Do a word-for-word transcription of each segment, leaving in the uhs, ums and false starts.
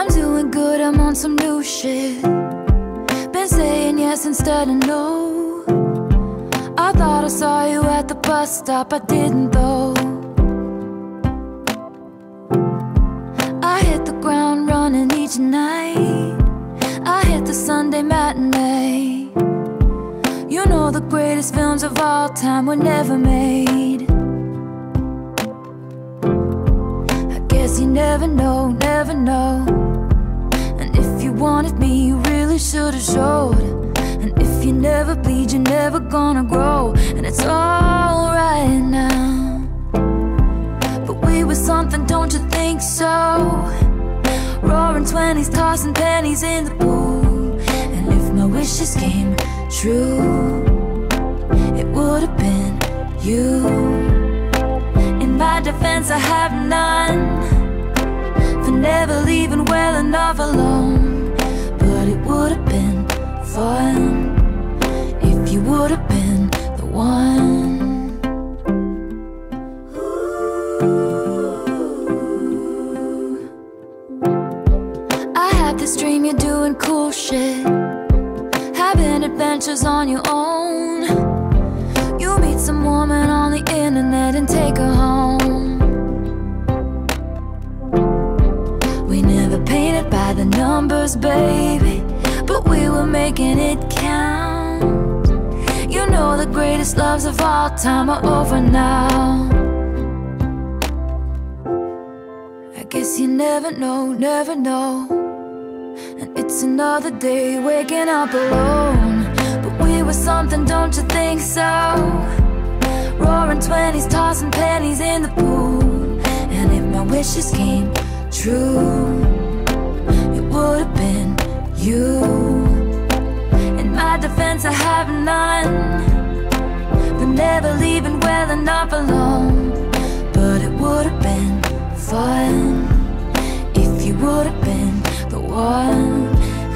I'm doing good, I'm on some new shit. Been saying yes instead of no. I thought I saw you at the bus stop, I didn't though. I hit the ground running each night. I hit the Sunday matinee. You know the greatest films of all time were never made. I guess you never know, never know. And if you wanted me, you really should've showed. And if you never bleed, you're never gonna grow. And it's alright now, but we were something, don't you think so? Roaring twenties, tossing pennies in the pool. And if my wishes came true, it would've been you. In my defense, I have none for never leaving well enough alone. But it would've been fun if you would've been the one. I had this dream you're doing cool shit, having adventures on your own. You meet some woman on the internet and take her home. We never painted by the numbers, baby, but we were making it count. You know the greatest loves of all time are over now. I guess you never know, never know. And it's another day waking up alone. But we were something, don't you think so? Roaring twenties, tossing pennies in the pool. And if my wishes came true, it would've been you. In my defense, I have none for never leaving well enough alone. But it would've been fun if you would've been the one.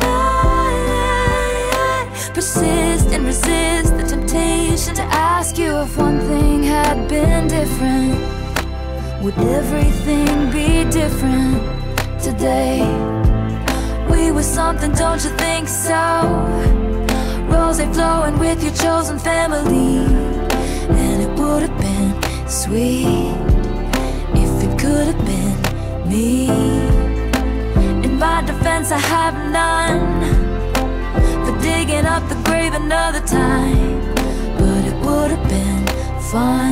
I, I persist and resist the temptation to ask you if one thing had been different. Would everything be different today? We were something, don't you think so? Rose flowing with your chosen family. And it would have been sweet if it could have been me. In my defense, I have none for digging up the grave another time. But it would have been fun